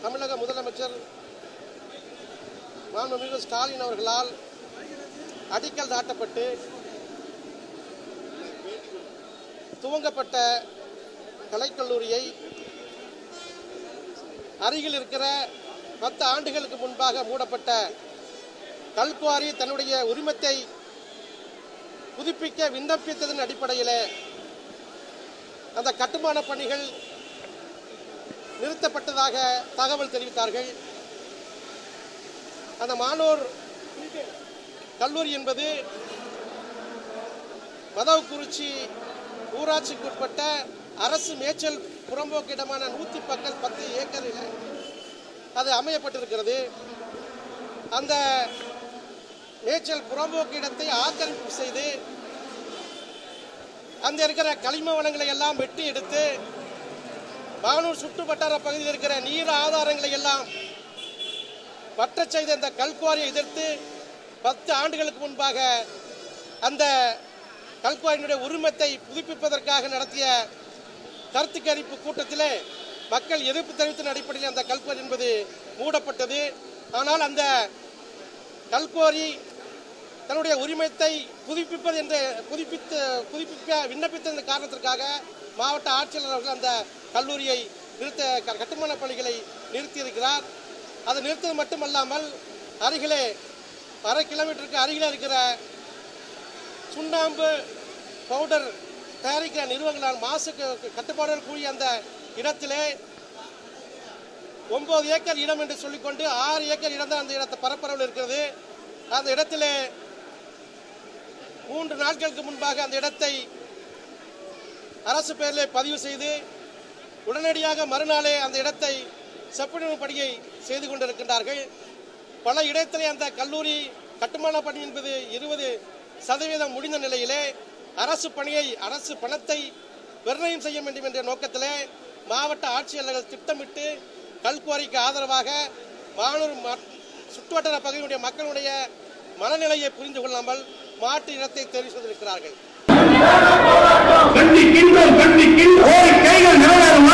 தமிழக முதலமைச்சர் மாண்புமிகு ஸ்டாலின் அவர்களால் அடிக்கல் நாட்டப்பட்டு துவங்கப்பட்ட கலைக்கல்லூரியை அருகில் இருக்கிற 10 ஆண்டுகளுக்கு முன்பாக மூடப்பட்ட கல்குவாரி தன்னுடைய உரிமத்தை புதுப்பிக்க விண்ணப்பித்ததன் அடிப்படையில் அந்த கட்டுமான பணிகள் நிறுத்தப்பட்டதாக தகவல் தெரிவித்தார்கள். அந்த மானூர் கல்லூரி என்பது மதவக்குறிச்சி ஊராட்சிக்கு உட்பட்ட அரசு மேய்ச்சல் புறம்போக்கு இடமான 110 ஏக்கரில் அது அமையப்பட்டிருக்கிறது. அந்த மேய்ச்சல் புறம்போக்கு இடத்தை ஆக்கிரமிப்பு செய்து அந்த இருக்கிற களிம வளங்களை எல்லாம் வெட்டி எடுத்து மானூர் சுற்று வட்டார பகுதியில் இருக்கிற நீர் ஆதாரங்களை எல்லாம் வற்றச் செய்த இந்த கல்குவாரியை எதிர்த்து 10 ஆண்டுகளுக்கு முன்பாக அந்த கல்குவாரியினுடைய உரிமத்தை புதுப்பிப்பதற்காக நடத்திய கருத்து கணிப்பு கூட்டத்தில் மக்கள் எதிர்ப்பு தெரிவித்த அடிப்படையில் அந்த கல்குவாரி என்பது மூடப்பட்டது. ஆனால் அந்த கல்குவாரி தன்னுடைய உரிமத்தை புதுப்பிக்க விண்ணப்பித்த காரணத்திற்காக மாவட்ட ஆட்சியாளர் அவர்கள் அந்த கல்லூரியை கட்டுமான பணிகளை நிறுத்தியிருக்கிறார். அதை நிறுத்தது மட்டுமல்லாமல் அருகிலே 1/2 கிலோமீட்டருக்கு அருகில் இருக்கிற சுண்ணாம்பு பவுடர் தயாரிக்கிற நிறுவனங்களால் மாசுக்கு கட்டுப்பாடுகள் கூடிய அந்த இடத்திலே 9 ஏக்கர் இடம் என்று சொல்லிக்கொண்டு 6 ஏக்கர் இடம் தான் அந்த இடத்தை பரப்பரவில் இருக்கிறது. அந்த இடத்திலே 3 நாட்களுக்கு முன்பாக அந்த இடத்தை அரசு பெயரிலே பதிவு செய்து உடனடியாக மறுநாளே அந்த இடத்தை செப்பனிடும் பணியை செய்து கொண்டிருக்கின்றார்கள். பல இடத்திலே அந்த கல்லூரி கட்டுமான பணி என்பது 20% முடிந்த நிலையிலே அரசு பணத்தை நிர்ணயம் செய்ய வேண்டும் என்ற நோக்கத்திலே மாவட்ட ஆட்சியாளர்கள் திட்டமிட்டு கல்குவாரிக்கு ஆதரவாக மானூர் சுற்றுவட்டார பகுதியுடைய மக்களுடைய மனநிலையை புரிந்து கொள்ளாமல் மாற்று இடத்தை தெரிவு செய்திருக்கிறார்கள்.